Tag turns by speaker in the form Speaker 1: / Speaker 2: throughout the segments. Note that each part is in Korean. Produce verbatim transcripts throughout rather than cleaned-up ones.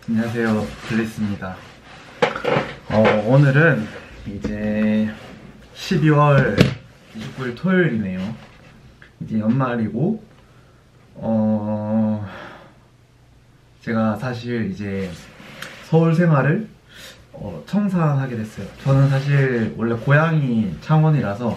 Speaker 1: 안녕하세요, 블리스입니다. 어, 오늘은 이제 십이월 이십구일 토요일이네요. 이제 연말이고, 어, 제가 사실 이제 서울 생활을 어, 청산하게 됐어요. 저는 사실 원래 고향이 창원이라서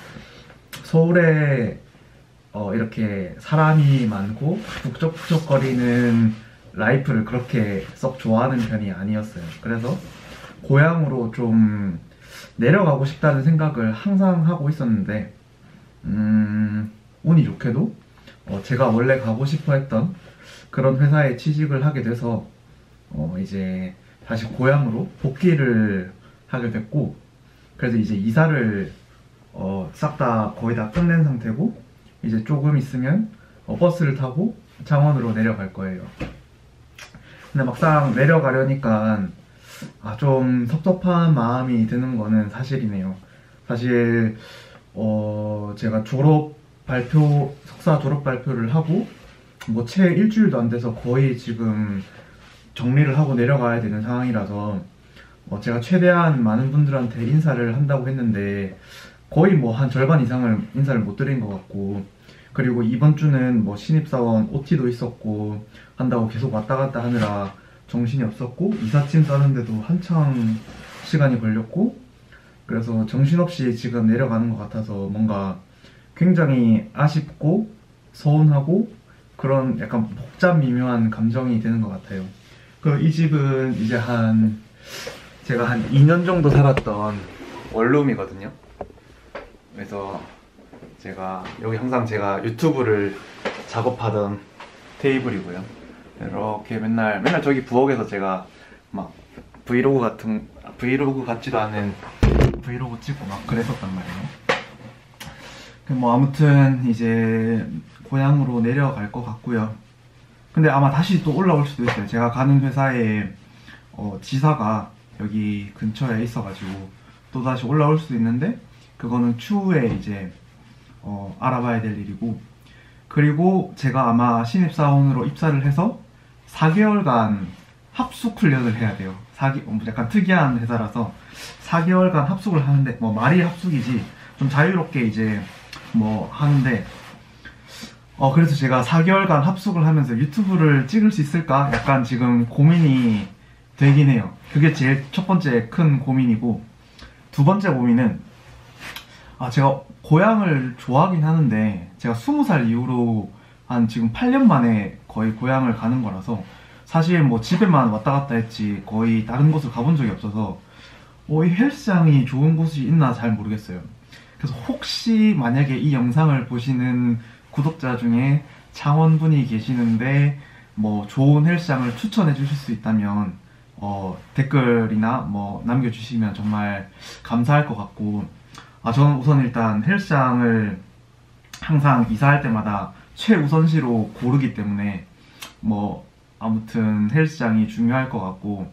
Speaker 1: 서울에 어, 이렇게 사람이 많고 북적북적거리는 라이프를 그렇게 썩 좋아하는 편이 아니었어요. 그래서 고향으로 좀 내려가고 싶다는 생각을 항상 하고 있었는데 음, 운이 좋게도 어, 제가 원래 가고 싶어 했던 그런 회사에 취직을 하게 돼서 어, 이제 다시 고향으로 복귀를 하게 됐고, 그래서 이제 이사를 어, 싹 다 거의 다 끝낸 상태고, 이제 조금 있으면 어, 버스를 타고 창원으로 내려갈 거예요. 근데 막상 내려가려니까 아, 좀 섭섭한 마음이 드는 거는 사실이네요. 사실 어, 제가 졸업 발표, 석사 졸업 발표를 하고 뭐 채 일주일도 안 돼서 거의 지금 정리를 하고 내려가야 되는 상황이라서 어, 제가 최대한 많은 분들한테 인사를 한다고 했는데 거의 뭐 한 절반 이상을 인사를 못 드린 것 같고, 그리고 이번 주는 뭐 신입사원 오티도 있었고 한다고 계속 왔다 갔다 하느라 정신이 없었고, 이삿짐 싸는데도 한참 시간이 걸렸고, 그래서 정신없이 지금 내려가는 것 같아서 뭔가 굉장히 아쉽고 서운하고 그런 약간 복잡 미묘한 감정이 드는 것 같아요. 그 이 집은 이제 한 제가 한 이 년 정도 살았던 원룸이거든요. 그래서 제가 여기 항상 제가 유튜브를 작업하던 테이블이고요. 이렇게 맨날 맨날 저기 부엌에서 제가 막 브이로그 같은 브이로그 같지도 않은 브이로그 찍고 막 그랬었단 말이에요. 뭐 아무튼 이제 고향으로 내려갈 것 같고요. 근데 아마 다시 또 올라올 수도 있어요. 제가 가는 회사에 어, 지사가 여기 근처에 있어가지고 또 다시 올라올 수도 있는데, 그거는 추후에 이제 어, 알아봐야 될 일이고, 그리고 제가 아마 신입사원으로 입사를 해서 사 개월간 합숙 훈련을 해야 돼요. 사 개, 약간 특이한 회사라서 사 개월간 합숙을 하는데, 뭐 말이 합숙이지 좀 자유롭게 이제 뭐 하는데, 어 그래서 제가 사 개월간 합숙을 하면서 유튜브를 찍을 수 있을까 약간 지금 고민이 되긴 해요. 그게 제일 첫 번째 큰 고민이고, 두 번째 고민은 아 제가 고향을 좋아하긴 하는데 제가 스무 살 이후로 한 지금 팔 년 만에 거의 고향을 가는 거라서 사실 뭐 집에만 왔다 갔다 했지 거의 다른 곳을 가본 적이 없어서 어, 이 헬스장이 좋은 곳이 있나 잘 모르겠어요. 그래서 혹시 만약에 이 영상을 보시는 구독자 중에 창원분이 계시는데 뭐 좋은 헬스장을 추천해 주실 수 있다면 어, 댓글이나 뭐 남겨주시면 정말 감사할 것 같고, 아 저는 우선 일단 헬스장을 항상 이사할 때마다 최우선시로 고르기 때문에 뭐 아무튼 헬스장이 중요할 것 같고,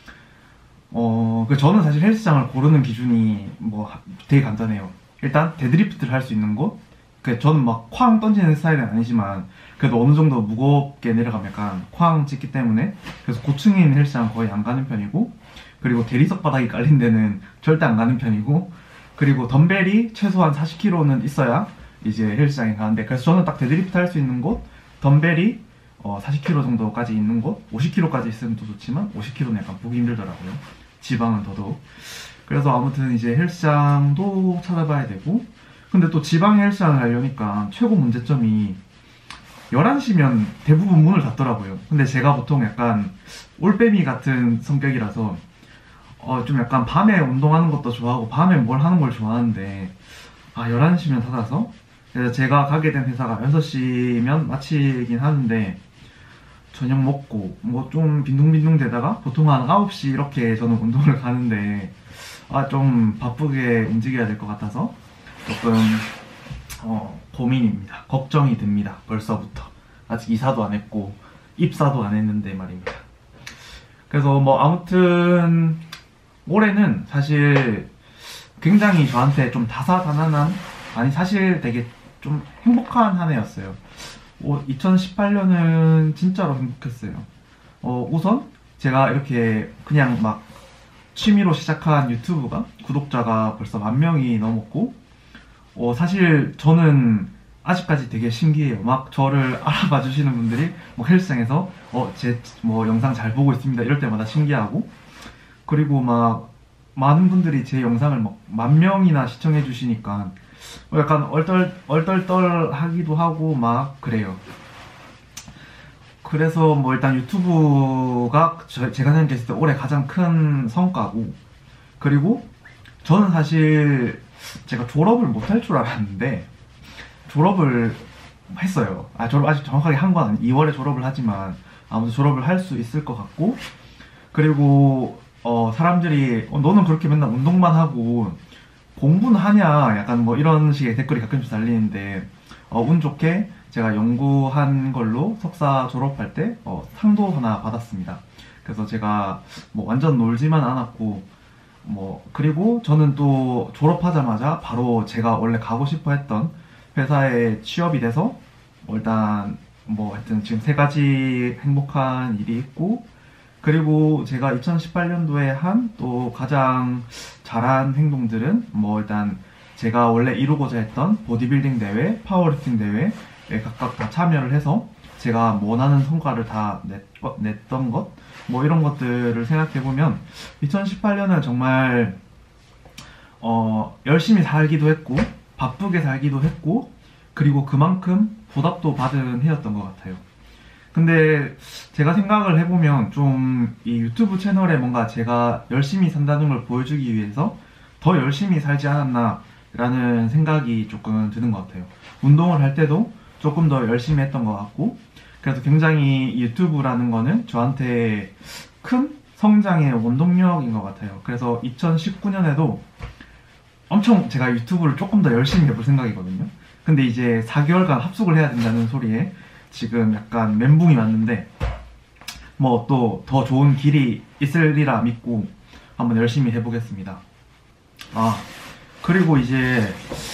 Speaker 1: 어, 그 저는 사실 헬스장을 고르는 기준이 뭐 되게 간단해요. 일단 데드리프트를 할 수 있는 곳, 그 저는 막 쾅 던지는 스타일은 아니지만 그래도 어느 정도 무겁게 내려가면 약간 쾅 찍기 때문에, 그래서 고층에 있는 헬스장 거의 안 가는 편이고, 그리고 대리석 바닥이 깔린 데는 절대 안 가는 편이고, 그리고 덤벨이 최소한 사십 킬로그램는 있어야 이제 헬스장에 가는데, 그래서 저는 딱 데드리프트 할 수 있는 곳, 덤벨이 어 사십 킬로그램 정도까지 있는 곳, 오십 킬로그램까지 있으면 더 좋지만 오십 킬로그램는 약간 보기 힘들더라고요. 지방은 더더욱. 그래서 아무튼 이제 헬스장도 찾아봐야 되고, 근데 또 지방 헬스장을 가려니까 최고 문제점이 열한 시면 대부분 문을 닫더라고요. 근데 제가 보통 약간 올빼미 같은 성격이라서 어 좀 약간 밤에 운동하는 것도 좋아하고 밤에 뭘 하는 걸 좋아하는데, 아 열한 시면 닫아서, 그래서 제가 가게 된 회사가 여섯 시면 마치긴 하는데 저녁 먹고 뭐 좀 빈둥빈둥 대다가 보통 한 아홉 시 이렇게 저는 운동을 가는데 아 좀 바쁘게 움직여야 될 것 같아서 조금 어, 고민입니다. 걱정이 됩니다. 벌써부터. 아직 이사도 안 했고 입사도 안 했는데 말입니다. 그래서 뭐 아무튼 올해는 사실 굉장히 저한테 좀 다사다난한, 아니 사실 되게 좀 행복한 한 해였어요. 어, 이천십팔 년은 진짜로 행복했어요. 어, 우선 제가 이렇게 그냥 막 취미로 시작한 유튜브가 구독자가 벌써 만 명이 넘었고, 어, 사실 저는 아직까지 되게 신기해요. 막 저를 알아봐 주시는 분들이 뭐 헬스장에서 어, 제 뭐 영상 잘 보고 있습니다 이럴 때마다 신기하고, 그리고 막 많은 분들이 제 영상을 막 만 명이나 시청해 주시니까 약간 얼떨 얼떨떨 하기도 하고 막 그래요. 그래서 뭐 일단 유튜브가 저- 제가 생각했을 때 올해 가장 큰 성과고, 그리고 저는 사실 제가 졸업을 못 할 줄 알았는데 졸업을 했어요. 아, 졸업 아직 정확하게 한 건 아니, 이월에 졸업을 하지만 아무튼 졸업을 할 수 있을 것 같고, 그리고 어, 사람들이 어, 너는 그렇게 맨날 운동만 하고 공부는 하냐 약간 뭐 이런 식의 댓글이 가끔씩 달리는데, 어, 운 좋게 제가 연구한 걸로 석사 졸업할 때 어, 상도 하나 받았습니다. 그래서 제가 뭐 완전 놀지만 않았고, 뭐 그리고 저는 또 졸업하자마자 바로 제가 원래 가고 싶어 했던 회사에 취업이 돼서 뭐 일단 뭐 하여튼 지금 세 가지 행복한 일이 있고, 그리고 제가 이천십팔 년도에 한 또 가장 잘한 행동들은 뭐 일단 제가 원래 이루고자 했던 보디빌딩 대회, 파워리프팅 대회에 각각 다 참여를 해서 제가 원하는 성과를 다 냈, 냈던 것, 뭐 이런 것들을 생각해 보면 이천십팔 년은 정말 어, 열심히 살기도 했고 바쁘게 살기도 했고, 그리고 그만큼 보답도 받은 해였던 것 같아요. 근데 제가 생각을 해보면 좀 이 유튜브 채널에 뭔가 제가 열심히 산다는 걸 보여주기 위해서 더 열심히 살지 않았나 라는 생각이 조금 드는 것 같아요. 운동을 할 때도 조금 더 열심히 했던 것 같고, 그래서 굉장히 이 유튜브라는 거는 저한테 큰 성장의 원동력인 것 같아요. 그래서 이천십구 년에도 엄청 제가 유튜브를 조금 더 열심히 해볼 생각이거든요. 근데 이제 사 개월간 합숙을 해야 된다는 소리에 지금 약간 멘붕이 왔는데, 뭐 또 더 좋은 길이 있으리라 믿고 한번 열심히 해보겠습니다. 아, 그리고 이제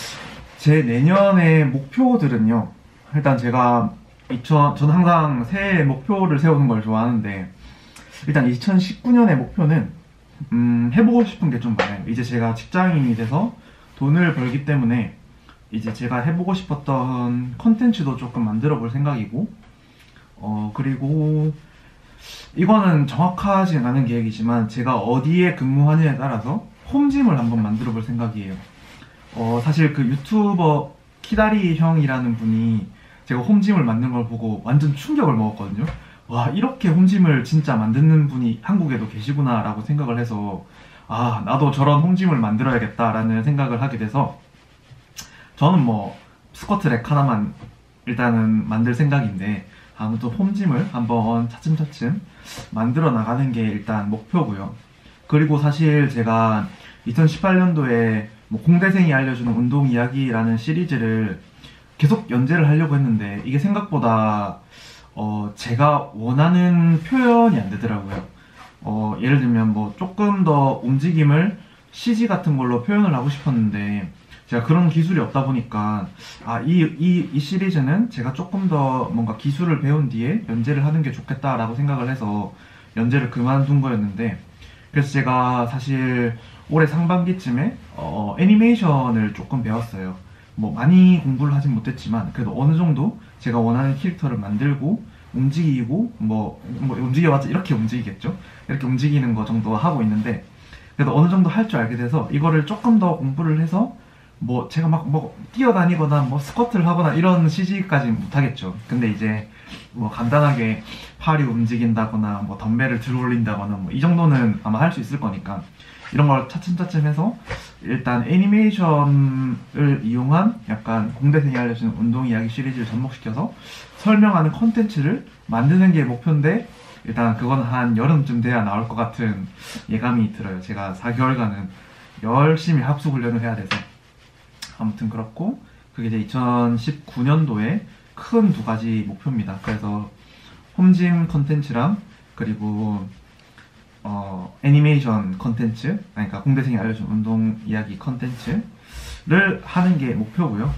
Speaker 1: 제 내년의 목표들은요, 일단 제가 이천 저는 항상 새해 목표를 세우는 걸 좋아하는데, 일단 이천십구 년의 목표는 음, 해보고 싶은 게 좀 많아요. 이제 제가 직장인이 돼서 돈을 벌기 때문에 이제 제가 해보고 싶었던 컨텐츠도 조금 만들어 볼 생각이고, 어, 그리고 이거는 정확하지 않은 계획이지만 제가 어디에 근무하느냐에 따라서 홈짐을 한번 만들어 볼 생각이에요. 어, 사실 그 유튜버 키다리 형이라는 분이 제가 홈짐을 만든 걸 보고 완전 충격을 먹었거든요. 와, 이렇게 홈짐을 진짜 만드는 분이 한국에도 계시구나 라고 생각을 해서, 아, 나도 저런 홈짐을 만들어야겠다라는 생각을 하게 돼서 저는 뭐 스쿼트 렉 하나만 일단은 만들 생각인데, 아무튼 홈짐을 한번 차츰차츰 만들어 나가는 게 일단 목표고요. 그리고 사실 제가 이천십팔 년도에 뭐 공대생이 알려주는 운동 이야기라는 시리즈를 계속 연재를 하려고 했는데 이게 생각보다 어 제가 원하는 표현이 안 되더라고요. 어 예를 들면 뭐 조금 더 움직임을 씨지 같은 걸로 표현을 하고 싶었는데 제가 그런 기술이 없다 보니까, 아, 이, 이, 이 시리즈는 제가 조금 더 뭔가 기술을 배운 뒤에 연재를 하는 게 좋겠다라고 생각을 해서 연재를 그만둔 거였는데, 그래서 제가 사실 올해 상반기쯤에 어, 애니메이션을 조금 배웠어요. 뭐 많이 공부를 하진 못했지만 그래도 어느 정도 제가 원하는 캐릭터를 만들고 움직이고 뭐, 뭐 움직여봤자 이렇게 움직이겠죠? 이렇게 움직이는 거 정도 하고 있는데, 그래도 어느 정도 할 줄 알게 돼서 이거를 조금 더 공부를 해서 뭐 제가 막 뭐 뛰어다니거나 뭐 스쿼트를 하거나 이런 씨지까지 못하겠죠. 근데 이제 뭐 간단하게 팔이 움직인다거나 뭐 덤벨을 들어 올린다거나 뭐 이 정도는 아마 할 수 있을 거니까 이런 걸 차츰차츰 해서 일단 애니메이션을 이용한 약간 공대생이 알려주는 운동 이야기 시리즈를 접목시켜서 설명하는 컨텐츠를 만드는 게 목표인데, 일단 그건 한 여름쯤 돼야 나올 것 같은 예감이 들어요. 제가 사 개월간은 열심히 합숙 훈련을 해야 돼서. 아무튼 그렇고, 그게 이제 이천십구 년도에 큰 두 가지 목표입니다. 그래서 홈짐 컨텐츠랑 그리고 어, 애니메이션 컨텐츠, 그러니까 공대생이 알려준 운동 이야기 컨텐츠를 하는 게 목표고요.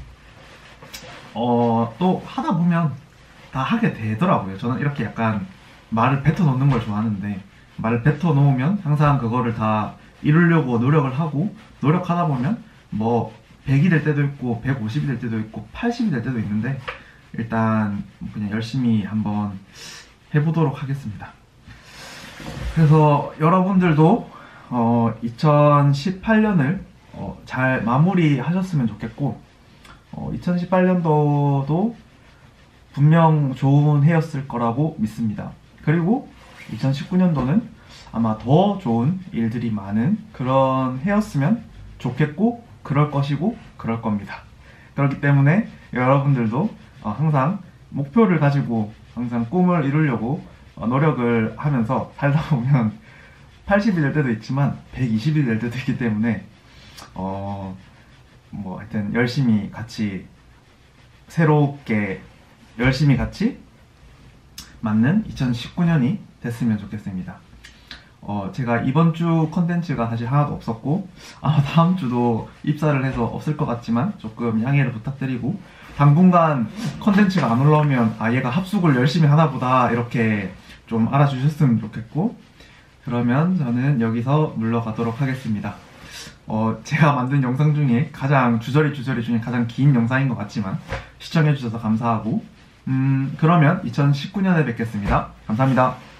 Speaker 1: 어, 또 하다 보면 다 하게 되더라고요. 저는 이렇게 약간 말을 뱉어 놓는 걸 좋아하는데 말을 뱉어 놓으면 항상 그거를 다 이루려고 노력을 하고, 노력하다 보면 뭐 백이 될 때도 있고 백오십이 될 때도 있고 팔십이 될 때도 있는데, 일단 그냥 열심히 한번 해보도록 하겠습니다. 그래서 여러분들도 어, 이천십팔 년을 어, 잘 마무리하셨으면 좋겠고, 어, 이천십팔 년도도 분명 좋은 해였을 거라고 믿습니다. 그리고 이천십구 년도는 아마 더 좋은 일들이 많은 그런 해였으면 좋겠고, 그럴 것이고 그럴 겁니다. 그렇기 때문에 여러분들도 어, 항상 목표를 가지고 항상 꿈을 이루려고 어, 노력을 하면서 살다 보면 팔십이 될 때도 있지만 백이십이 될 때도 있기 때문에 어, 뭐 하여튼 열심히 같이 새롭게 열심히 같이 맞는 이천십구 년이 됐으면 좋겠습니다. 어, 제가 이번 주 컨텐츠가 사실 하나도 없었고, 아마 다음 주도 입사를 해서 없을 것 같지만 조금 양해를 부탁드리고, 당분간 컨텐츠가 안 올라오면 아 얘가 합숙을 열심히 하나 보다 이렇게 좀 알아주셨으면 좋겠고, 그러면 저는 여기서 물러가도록 하겠습니다. 어, 제가 만든 영상 중에 가장 주저리 주저리 중에 가장 긴 영상인 것 같지만 시청해주셔서 감사하고, 음, 그러면 이천십구 년에 뵙겠습니다. 감사합니다.